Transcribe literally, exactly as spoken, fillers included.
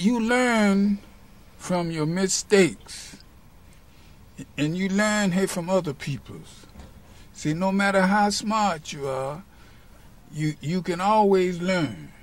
you learn from your mistakes, and you learn hey, from other people's. See, no matter how smart you are, you you can always learn.